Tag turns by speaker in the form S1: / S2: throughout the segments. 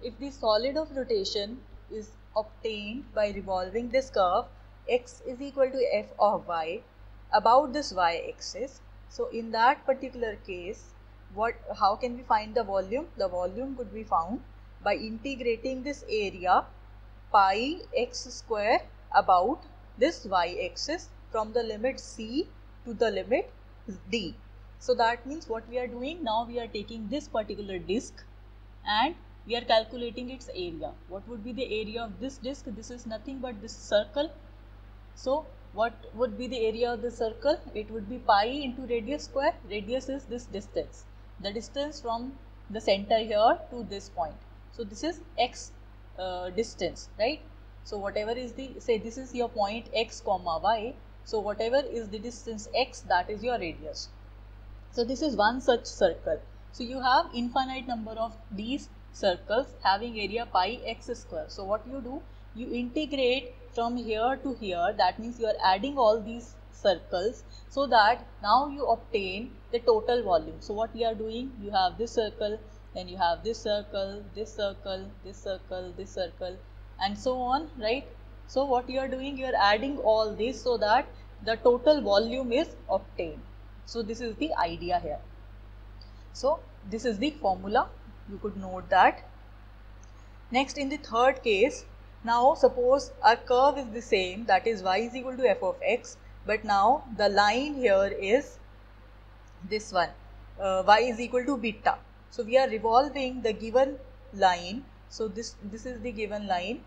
S1: if the solid of rotation is obtained by revolving this curve x is equal to f of y about this y-axis, so in that particular case, how can we find the volume? The volume could be found by integrating this area pi x square about this y-axis from the limit c to the limit d. So that means what we are doing now, we are taking this particular disc and we are calculating its area. What would be the area of this disc? This is nothing but this circle. So what would be the area of the circle? It would be pi into radius square. Radius is this distance, the distance from the center here to this point. So this is x distance, right? So whatever is the, say this is your point x comma y, so whatever is the distance x, that is your radius. So this is one such circle. So you have infinite number of these circles having area pi x square. So what you do, you integrate from here to here, that means you are adding all these circles, so that now you obtain the total volume. So what we are doing, you have this circle, then you have this circle, this circle, this circle, this circle, and so on, right? So what you are doing, you are adding all this so that the total volume is obtained. So this is the idea here. So this is the formula, you could note that. Next, in the third case, now suppose our curve is the same, that is y is equal to f of x, but now the line here is this one, y is equal to beta. So we are revolving the given line. So this is the given line,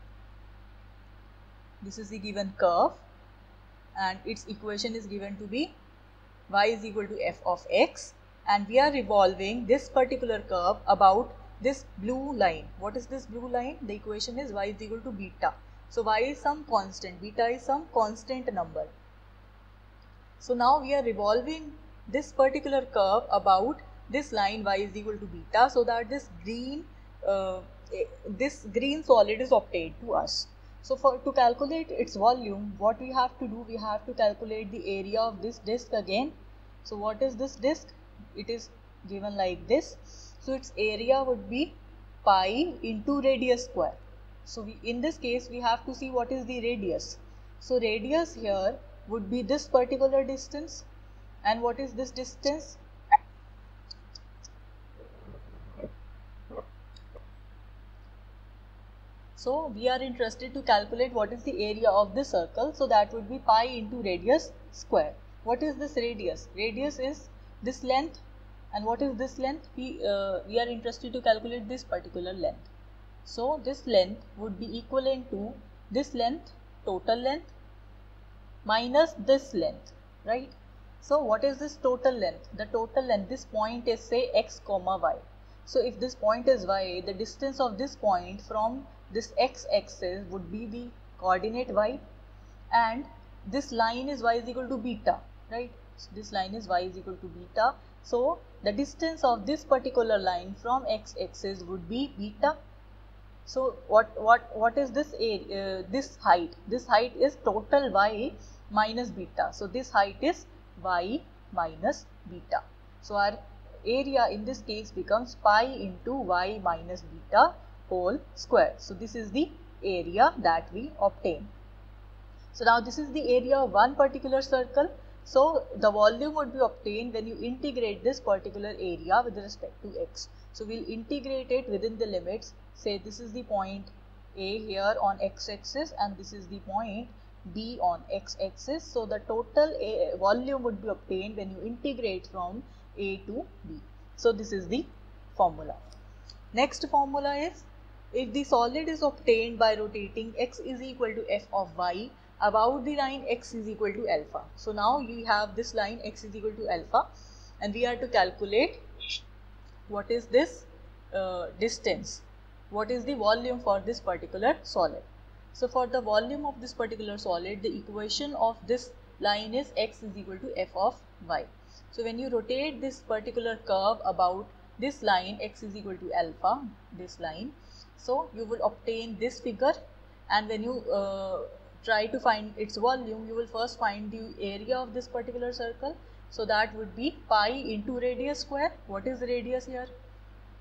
S1: this is the given curve, and its equation is given to be y is equal to f of x, and we are revolving this particular curve about this blue line. What is this blue line? The equation is y is equal to beta. So y is some constant, beta is some constant number. So now we are revolving this particular curve about this line y is equal to beta, so that this green solid is obtained to us. So to calculate its volume, what we have to do, we have to calculate the area of this disc again. So what is this disc? It is given like this. So its area would be pi into radius square. So in this case, we have to see what is the radius. So radius here would be this particular distance. And what is this distance? So we are interested to calculate what is the area of the circle. So that would be pi into radius square. What is this radius? Radius is this length. And what is this length? We are interested to calculate this particular length. So this length would be equivalent to this length, total length, minus this length, right? So what is this total length? The total length, this point is say x comma y. So if this point is y, the distance of this point from this x-axis would be the coordinate y, and this line is y is equal to beta, right? So this line is y is equal to beta. So the distance of this particular line from x-axis would be beta. So what is this this height? This height is total y minus beta. So this height is y minus beta. So our area in this case becomes pi into y minus beta whole square. So this is the area that we obtain. So now this is the area of one particular circle. So the volume would be obtained when you integrate this particular area with respect to x. So we'll integrate it within the limits. Say this is the point A here on x-axis and this is the point B on x-axis. So the total volume would be obtained when you integrate from A to B. So this is the formula. Next formula is, if the solid is obtained by rotating x is equal to f of y about the line x is equal to alpha. So now we have this line x is equal to alpha, and we are to calculate what is this distance, what is the volume for this particular solid. So for the volume of this particular solid, the equation of this line is x is equal to f of y. So when you rotate this particular curve about this line x is equal to alpha, this line, so you will obtain this figure, and when you try to find its volume, you will first find the area of this particular circle. So that would be pi into radius square. What is radius here?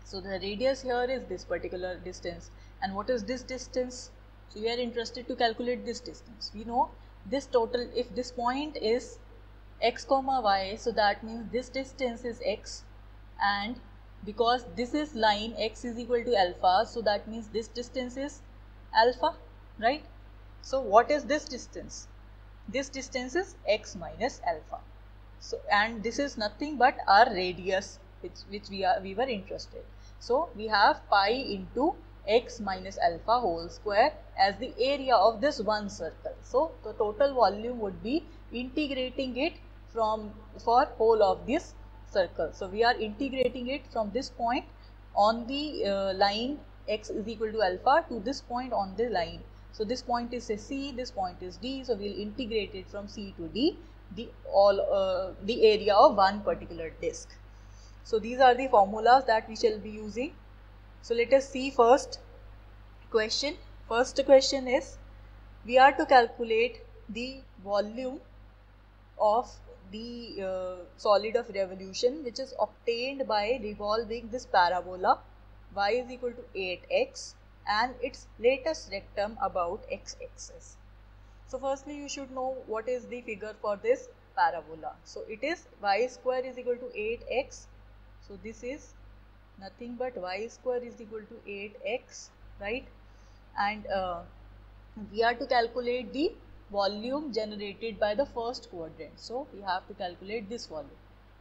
S1: So the radius here is this particular distance, and what is this distance? So we are interested to calculate this distance. We know this total, if this point is x comma y, so that means this distance is x, and because this is line x is equal to alpha, so that means this distance is alpha, right? So what is this distance? This distance is x minus alpha. So, and this is nothing but our radius which we were interested. So we have pi into x minus alpha whole square as the area of this one circle. So the total volume would be integrating it for whole of this circle. So we are integrating it from this point on the line x is equal to alpha to this point on the line. So this point is C, this point is D, so we will integrate it from C to D, the area of one particular disk. So these are the formulas that we shall be using. So let us see first question. First question is, we are to calculate the volume of the solid of revolution which is obtained by revolving this parabola y is equal to 8x and its latest rectum about x-axis. So firstly you should know what is the figure for this parabola. So it is y square is equal to 8x. So this is nothing but y square is equal to 8x, right? And we are to calculate the volume generated by the first quadrant. So we have to calculate this volume.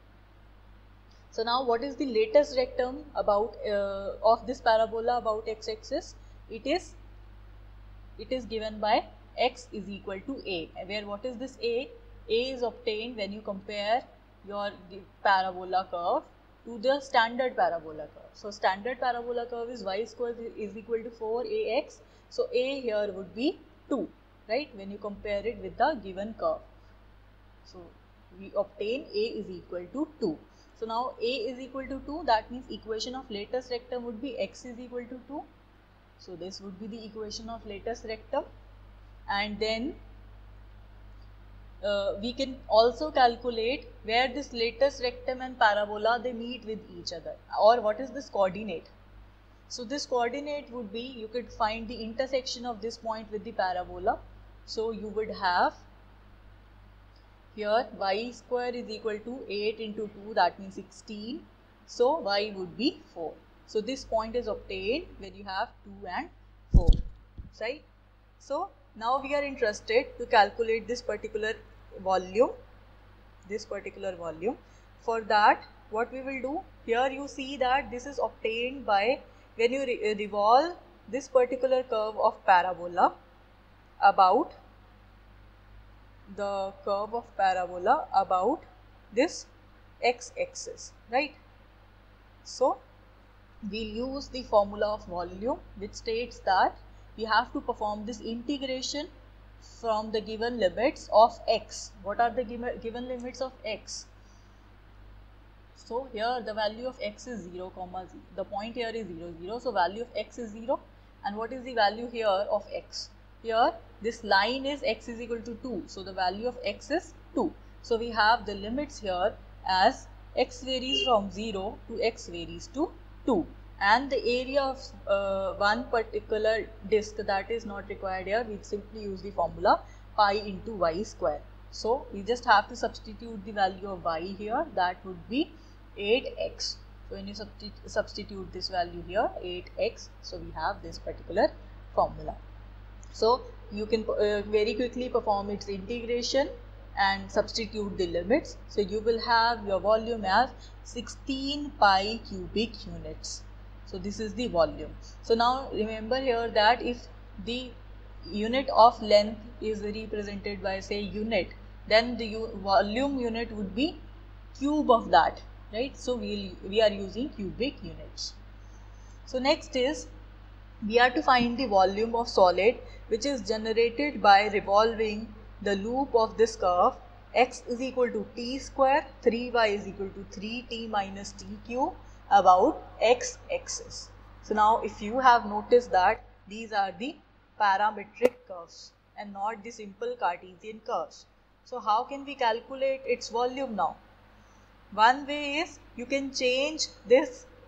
S1: So now what is the latest rectum about of this parabola about x-axis? It is given by x is equal to a, where what is this a? A is obtained when you compare your parabola curve to the standard parabola curve. So standard parabola curve is y square is equal to 4ax. So a here would be 2, right, when you compare it with the given curve. So we obtain a is equal to 2. So now a is equal to 2, that means equation of latest rectum would be x is equal to 2. So this would be the equation of latest rectum. And then we can also calculate where this latest rectum and parabola they meet with each other, or what is this coordinate. So this coordinate would be, you could find the intersection of this point with the parabola. So you would have here y square is equal to 8 into 2, that means 16. So y would be 4. So this point is obtained when you have 2 and 4, right? So now we are interested to calculate this particular volume. For that, what we will do, here you see that this is obtained by when you revolve this particular curve of parabola about the curve of parabola about this x-axis, right? So we'll use the formula of volume which states that we have to perform this integration from the given limits of x. What are the given limits of x? So here the value of x is 0, 0. The point here is 0, 0. So value of x is 0. And what is the value here of x? Here this line is x is equal to 2. So the value of x is 2. So we have the limits here as x varies from 0 to x varies to 2. And the area of one particular disk, that is not required here. We simply use the formula pi into y square. So we just have to substitute the value of y here, that would be 8x. So when you substitute this value here, 8x, so we have this particular formula. So you can very quickly perform its integration and substitute the limits. So you will have your volume as 16 pi cubic units. So this is the volume. So now remember here that if the unit of length is represented by say unit, then the volume unit would be cube of that, right? So we are using cubic units. So next is, we are to find the volume of solid which is generated by revolving the loop of this curve x is equal to t square, 3y is equal to 3t minus t cube about x-axis. So now if you have noticed that these are the parametric curves and not the simple Cartesian curves. So how can we calculate its volume now? One way is, you can change this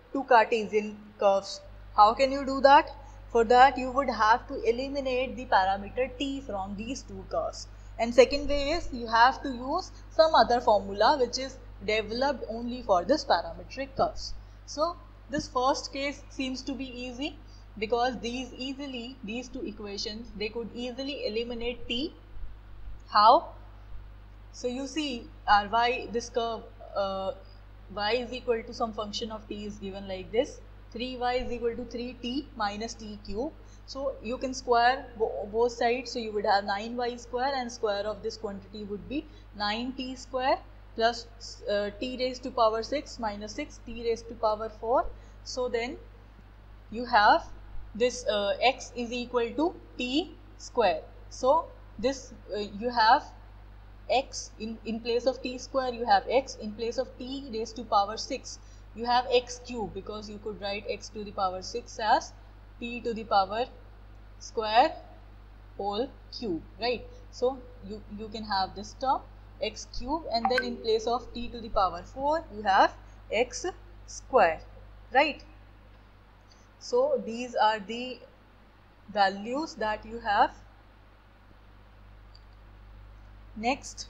S1: two Cartesian curves. How can you do that? For that you would have to eliminate the parameter t from these two curves. And second way is you have to use some other formula which is developed only for this parametric curves. So this first case seems to be easy because these two equations, they could easily eliminate t. How? So you see our this curve y is equal to some function of t is given like this. 3y is equal to 3t minus t cube. So you can square both sides. So you would have 9y square, and square of this quantity would be 9t square plus t raised to power 6 minus 6t raised to power 4. So then you have this x is equal to t square. So this you have x in place of t square, you have x. In place of t raised to power 6, you have x cube, because you could write x to the power 6 as t to the power square whole cube, right? So you can have this term x cube, and then in place of t to the power 4 you have x square, right? So these are the values that you have. Next,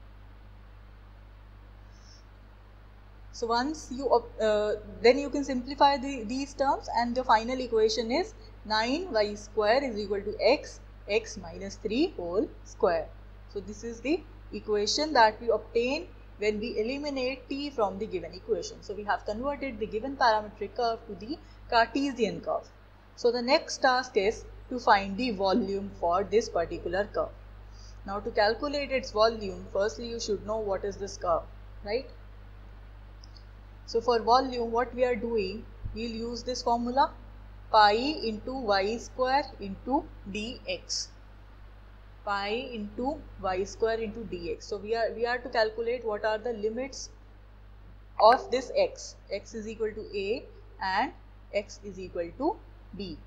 S1: so once you then you can simplify these terms, and the final equation is 9y square is equal to x minus 3 whole square. So this is the equation that we obtain when we eliminate t from the given equation. So we have converted the given parametric curve to the Cartesian curve. So the next task is to find the volume for this particular curve. Now to calculate its volume, firstly you should know what is this curve, right? So for volume, what we are doing, we will use this formula, pi into y square into dx. Pi into y square into dx. So we are to calculate what are the limits of this x. X is equal to a and x is equal to b.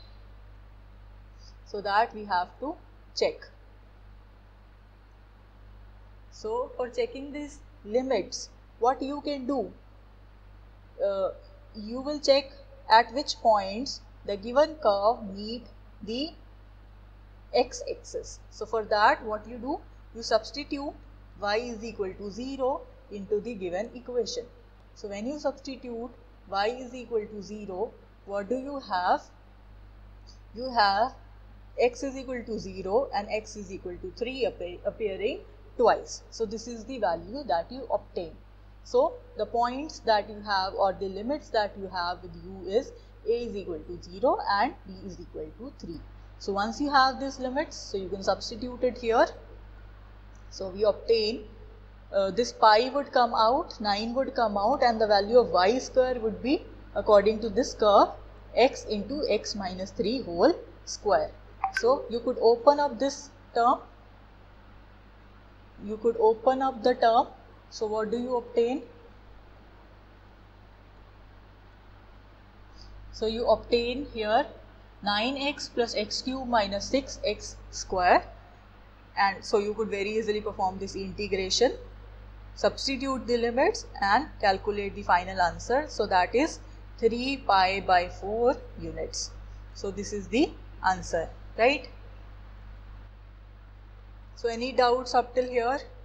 S1: So that we have to check. So for checking these limits, what you can do, you will check at which points the given curve meet the x-axis. So for that, what you do, you substitute y is equal to 0 into the given equation. So when you substitute y is equal to 0, what do you have? You have x is equal to 0 and x is equal to 3 appearing twice. So this is the value that you obtain. So the points that you have, or the limits that you have with you, is a is equal to 0 and b is equal to 3. So once you have these limits, so you can substitute it here. So we obtain this pi would come out, 9 would come out, and the value of y square would be, according to this curve, x into x minus 3 whole square. So you could open up this term. You could open up the term. So what do you obtain? So you obtain here 9x plus x cube minus 6x square, and so you could very easily perform this integration, substitute the limits and calculate the final answer. So that is 3 pi by 4 units. So this is the answer, right? So any doubts up till here?